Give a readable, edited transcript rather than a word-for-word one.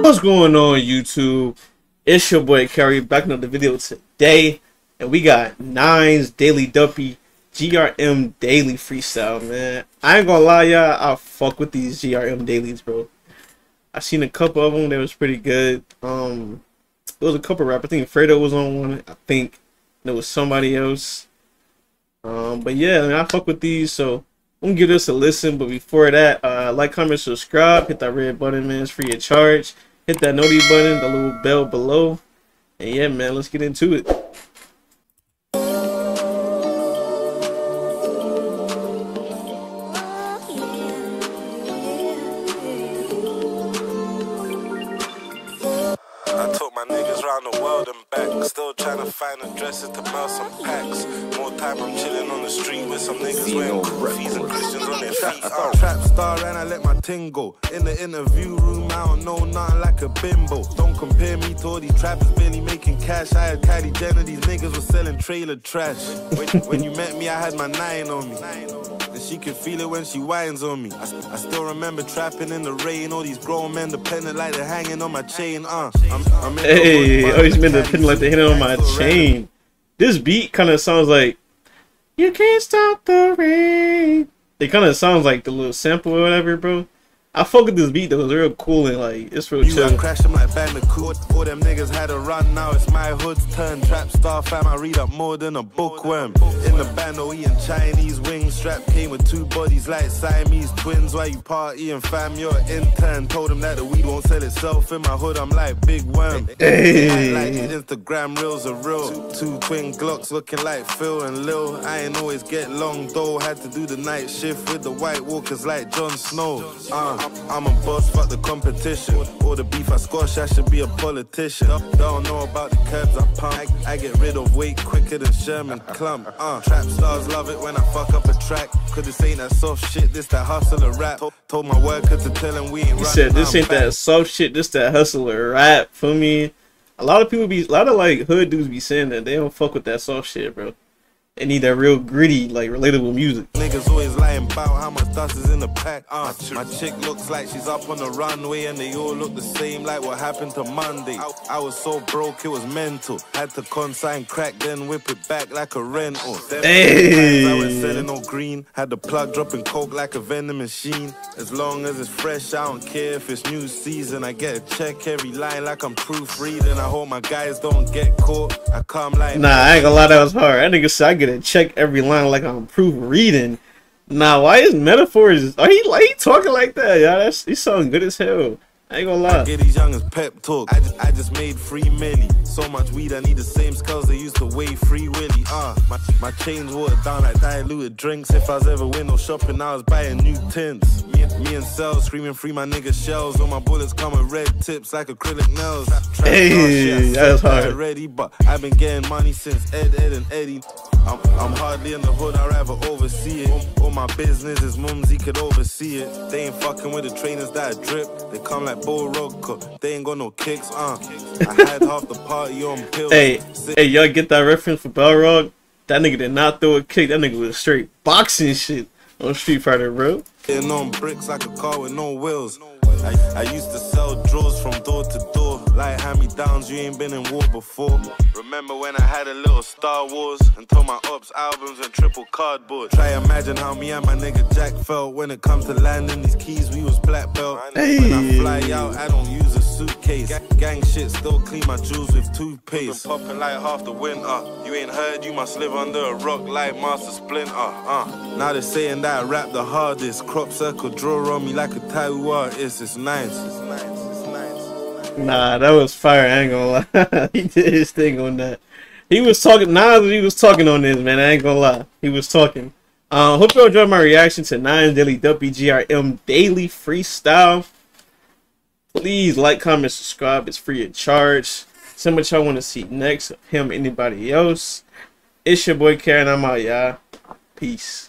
What's going on, YouTube? It's your boy KaayR back on the video today, and we got Nine's Daily Duppy GRM Daily Freestyle, man. I ain't gonna lie, y'all, I fuck with these GRM dailies, bro. I seen a couple of them that was pretty good. There was a couple rappers. I think Fredo was on one. I think there was somebody else. But yeah, man, I fuck with these, so I'm gonna give this a listen. But before that, like, comment, subscribe, hit that red button, man. It's free of charge. Hit that noti button, the little bell below. And yeah, man, let's get into it. I took my niggas round the world and back. Still trying to find addresses to mail some packs. More time I'm chilling on the street with some niggas wearing koofies and Christians on their feet. Trap star and I let my ting go. In the interview room, I don't know nothing like a bimbo. Don't compare me to all these trappers barely making cash. I had Kylie Jenner, these niggas were selling trailer trash. When you met me, I had my 9 on me. And she can feel it when she whines on me. I still remember trapping in the rain. All these grown men dependent like they're hanging on my chain. Hey, oh, these men dependent like they're hanging on my chain. This beat kind of sounds like "You Can't Stop the Rain." It kind of sounds like the little sample or whatever, bro. I fuck with this beat though. It's real cool and like it's real chill. I crashed them like Bandicoot. All them niggas had a run. Now it's my hood's turn. Trap star fam, I read up more than a bookworm. In the bando eating Chinese wings. Strap came with 2 bodies like Siamese twins. While you partying fam, you're an intern. Told him that the weed won't sell itself. In my hood I'm like Big Worm. Hey. Like Instagram reels are real. Two twin Glocks looking like Phil and Lil. I ain't always get long though. Had to do the night shift with the White Walkers like Jon Snow. I'm a boss, fuck the competition. All the beef I squash, I should be a politician. Don't know about the curbs I pump. I get rid of weight quicker than Sherman Clump. Trap stars love it when I fuck up a track. Cause this ain't that soft shit, this that hustler rap. Told my worker to tell him we ain't running. He said this ain't that soft shit, this that hustler rap. For me, a lot of like hood dudes be saying that they don't fuck with that soft shit, bro. They need that real gritty, like relatable music. Niggas always lying about how much dust is in the pack. My chick looks like she's up on the runway, and they all look the same like what happened to Monday. I was so broke it was mental. Had to consign crack, then whip it back like a rental. Hey. I was selling no green. Had the plug dropping coke like a vending machine. As long as it's fresh, I don't care if it's new season. I get a check every line like I'm proofreading. I hope my guys don't get caught. I come like nah, I ain't gonna lie, that was hard. That nigga said I get a check every line like I'm proofreading. Nah, why is metaphors? Are he talking like that? Yeah, he sounds good as hell. I ain't gonna lie. I get these youngins pep talk. I just made free milli. So much weed I need the same skulls they used to weigh free willy. My chains watered down like diluted drinks. If I was ever window shopping, I was buying new tints. Me and Cell screaming free my nigga shells. All my bullets come with red tips like acrylic nails. Hey, that's hard. Ready, but I've been getting money since Ed and Eddie. I'm hardly in the hood, I'd rather oversee it. All my business is mums, he could oversee it. They ain't fucking with the trainers that drip. They come like Bull Rocker, they ain't got no kicks, I had half the party on pills. Hey, y'all get that reference for Balrog? That nigga did not throw a kick, that nigga was straight boxing shit on Street Fighter, bro. Getting on bricks like a car with no wheels. I used to sell drawers from door to door. Like hand-me-downs, you ain't been in war before. Remember when I had a little Star Wars and told my ops albums and triple cardboard. Try imagine how me and my nigga Jack felt when it comes to landing these keys, we was black belt. Hey. When I fly out, I don't use a suitcase. Gang shit, still clean my jewels with toothpaste. Popping like half the winter. You ain't heard, you must live under a rock like Master Splinter. Now they're saying that I rap the hardest. Crop circle draw on me like a tattoo artist. It's nice. Nah, that was fire. I ain't gonna lie. He did his thing on that. He was talking. Nah, he was talking on this, man. I ain't gonna lie. He was talking. Hope y'all enjoyed my reaction to Nine's Daily Duppy GRM Daily Freestyle. Please like, comment, subscribe. It's free of charge. Send what y'all want to see next of him, anybody else. It's your boy KaayR, and I'm out, y'all. Peace.